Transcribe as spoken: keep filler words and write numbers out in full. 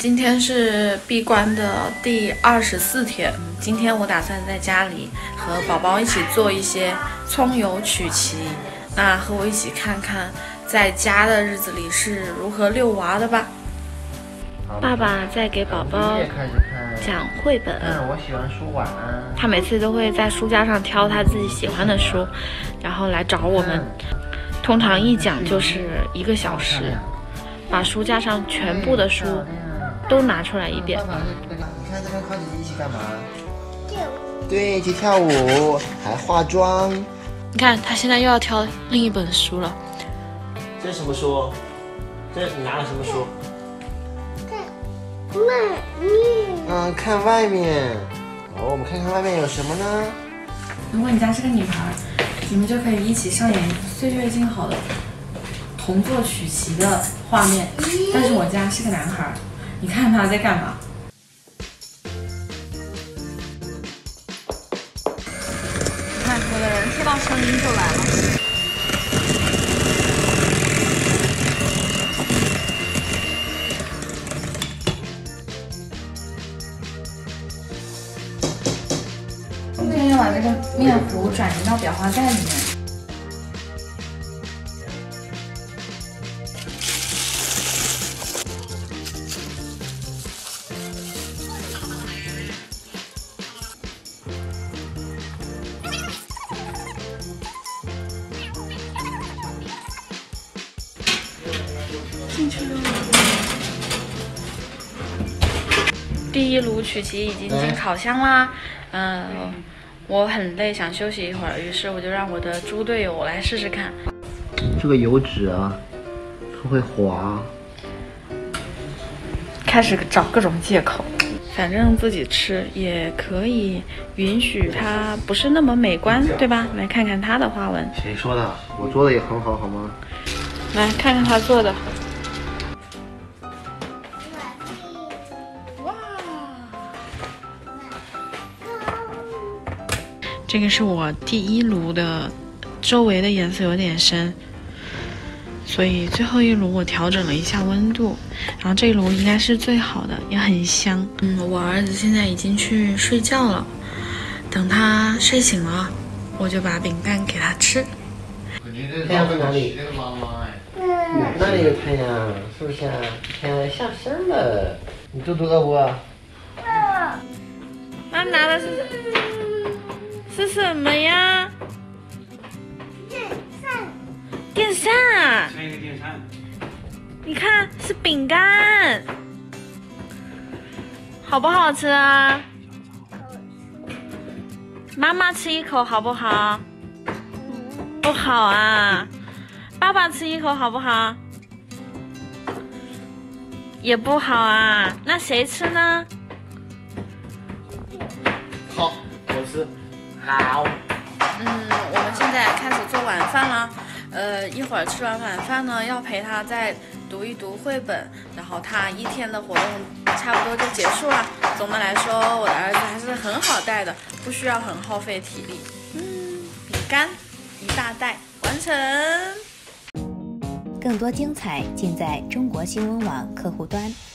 今天是闭关的第二十四天。今天我打算在家里和宝宝一起做一些葱油曲奇。那和我一起看看在家的日子里是如何遛娃的吧。爸爸在给宝宝讲绘本。 嗯，我喜欢书晚安。 他每次都会在书架上挑他自己喜欢的书，然后来找我们。通常一讲就是一个小时，把书架上全部的书都拿出来一遍。 你看这跟花姐姐一起干嘛？跳舞。对，去跳舞，还化妆。 你看，他现在又要挑另一本书了。 这是什么书？这你拿了什么书？ 看外面。嗯，看外面。哦，我们看看外面有什么呢？ 如果你家是个女孩，你们就可以一起上演岁月静好的同坐曲奇的画面。但是我家是个男孩，你看他在干嘛？你看，有的人听到声音就来了。今天要把这个面糊转移到裱花袋里面。进去了。第一炉曲奇已经进烤箱啦，嗯、呃，我很累，想休息一会儿，于是我就让我的猪队友来试试看。 这个油脂啊，它会滑。 开始找各种借口，反正自己吃也可以允许它不是那么美观，对吧？来看看它的花纹。 谁说的？我做的也很好，好吗？ 来看看他做的。哇！这个是我第一炉的，周围的颜色有点深，所以最后一炉我调整了一下温度，然后这一炉应该是最好的，也很香。嗯，我儿子现在已经去睡觉了，等他睡醒了，我就把饼干给他吃。 太阳在哪里？哪里有太阳？是不是啊？太阳下山了。你肚子饿不饿？ 饿。妈拿的是是什么呀？电扇。电扇啊！ 拆一个电扇。 你看是饼干，好不好吃啊？妈妈吃一口好不好？不好啊。爸爸吃一口好不好？也不好啊。那谁吃呢？ 好，我吃。好。 嗯，我们现在开始做晚饭了。呃，一会儿吃完晚饭呢，要陪他再读一读绘本，然后他一天的活动差不多就结束了。总的来说，我的儿子还是很好带的，不需要很耗费体力。嗯，饼干一大袋完成。 更多精彩尽在中国新闻网客户端。